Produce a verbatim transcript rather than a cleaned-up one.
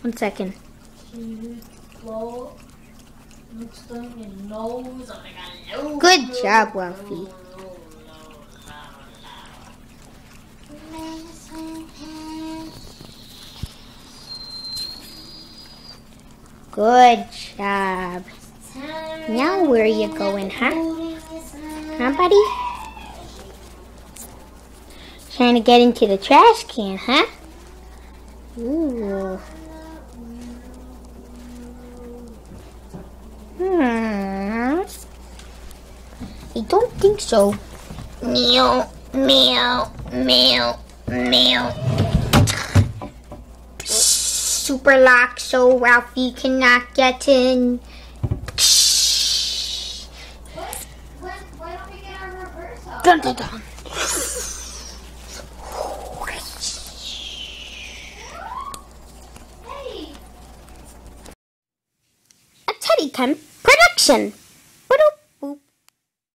One second. Good job, Ralphie. Good job. Now where are you going, huh? Huh, buddy? Trying to get into the trash can, huh? Ooh. Hmm. I don't think so. Meow, meow, meow, meow. Super lock so Ralphie cannot get in. Why don't we get our reversal? Dun, dun, dun. A Teddy Time production.